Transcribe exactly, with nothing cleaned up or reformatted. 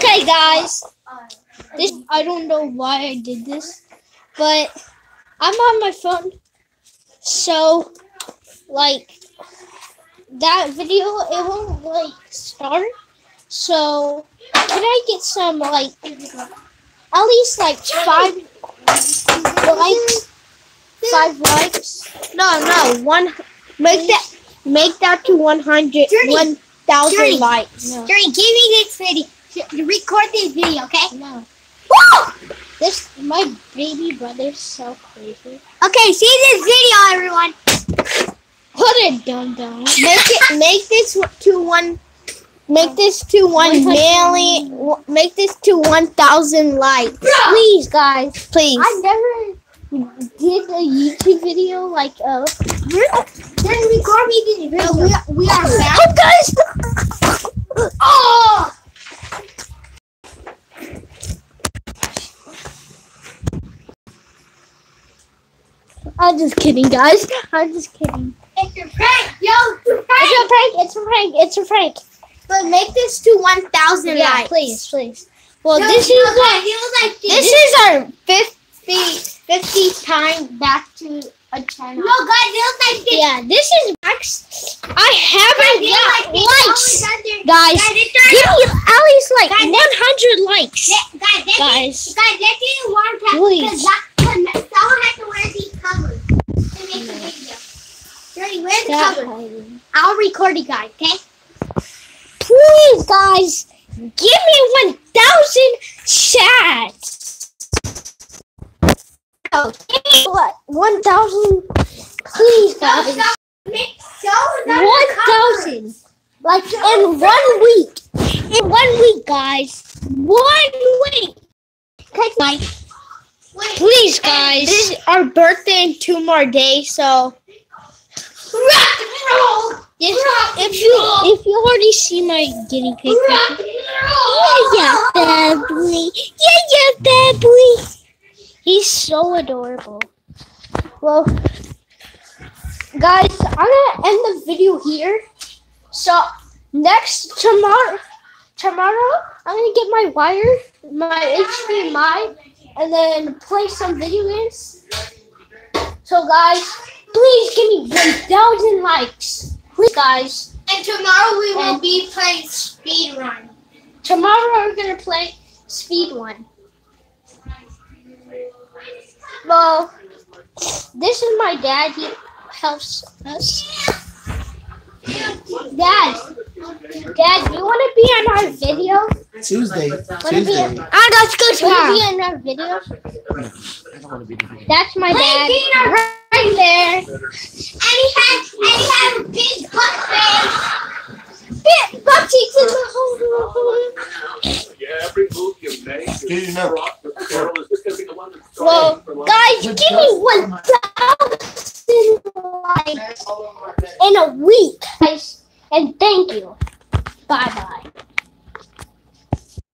Okay, guys. This I don't know why I did this, but I'm on my phone, so like that video it won't like start. So can I get some like at least like five likes? Five likes? No, no, one. Make that make that to one hundred. One thousand likes. No. Journey, give me this video. Record this video, okay? No. Woo! This my baby brother's so crazy. Okay, see this video, everyone. What a dum dum. Make it. Make this to one. Make this to one million. Make this to one thousand likes, please, guys. Please. I never did a YouTube video like uh. Then record me this video. We are, we are back. Oh, guys. Oh. I'm just kidding, guys. I'm just kidding. It's a prank, yo. It's a prank. It's a prank. It's a prank. But make this to one thousand yeah, likes. please, please. Well, no, this no, is no, like, like this, this is our fifty, fifty time back to a channel. No, guys, it was like this. Yeah, this is max. I haven't got like likes, guys. guys. guys Give me at least like guys, one hundred likes, let, guys. Let guys. Me, guys, let's do one time Please. because someone has to wear these covers to make the video. Ready? Wear the That covers. hiding. I'll record it, guys. Okay? Please, guys, give me one thousand chats. Oh, give me what? One thousand, please, guys. One thousand, like in one week. In one week, guys. One week. Okay, please, guys. This is our birthday in two more days, so. If, if you if you already see my guinea pig picture, yeah, yeah, bad boy, yeah, yeah, bad boy. He's so adorable. Well, guys, I'm gonna end the video here. So next tomorrow, tomorrow I'm gonna get my wire, my H D M I, and then play some video games. So guys, please give me one thousand likes. Please, guys. And tomorrow we will and be playing speedrun. Tomorrow we're going to play speed one. Well, this is my dad. He helps us. Dad. Dad, do you want to be on our video? Tuesday. Wanna Tuesday. Be, ah, let's go tomorrow. Want to be on our video? I don't want to be the video. That's my dad. Right there. And he has, and he has a big butt face. Big butt cheeks in the whole. Yeah, every move you make. Dude, you know. Well, guys, give me one thousand likes in a week, guys, and thank you. Bye bye.